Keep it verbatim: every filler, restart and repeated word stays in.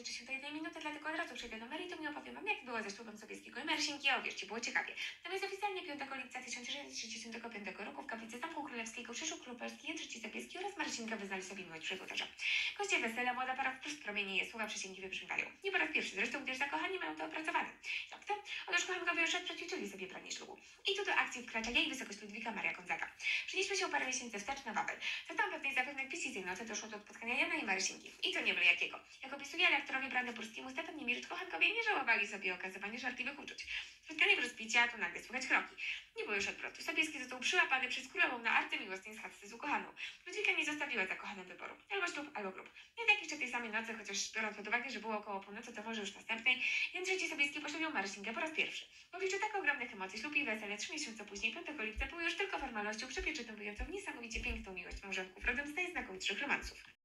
wystarczy się do jednej minuty, dlatego od razu przejdę do meritum i opowiem wam, jak było ze ślubem Sobieskiego i Marsinki, a uwierzcie, było ciekawie. Natomiast oficjalnie piątego lipca tysiąc sześćset sześćdziesiątego piątego roku w kaplicy Zamku Królewskiego przyszł król polski Jędrzej Sobieski oraz Marsinka wyznali sobie miłość przed ołtarzem. Goście wesela młoda para wprost promienieje, słowa przysięgi wybrzmiewają. Nie po raz pierwszy zresztą, gdyż zakochani mają to opracowane. Jak to? Otóż kochankowie już przećwiczyli sobie branie ślubu. I tu do akcji wkracza jej wysokość Ludwika Maria Gonzaga. Przenieśmy się parę miesięcy wstecz na Wawel. Co tam pewnej zapewne pisicej nocy doszło do spotkania Jana i Marsinki. I to nie byle jakiego. Jak opisuje rektorowi Brandenburskiemu Stefan Niemirycz, kochankowie nie żałowali sobie okazywania żarliwych uczuć. Spotkanie w rozpicia, tu nagle słychać kroki. Nie było już odwrotu. Sobieski został przyłapany przez królową na arce miłosnej z chatce z ukochaną. Ludwika nie zostawiła zakochanym wyboru. Albo ślub, albo grób. Jednak jeszcze tej samej nocy, chociaż biorąc pod uwagę, że było około północy, to może już następnej, Jędrzej Sobieski poślubił Marsinkę po raz pierwszy. W obliczu tak ogromnych emocji ślub i wesele trzy miesiące później, piątego lipca, były już tylko formalnością przepieczytowującą niesamowicie piękną miłość małżonków, rodem z najznakomitszych romansów.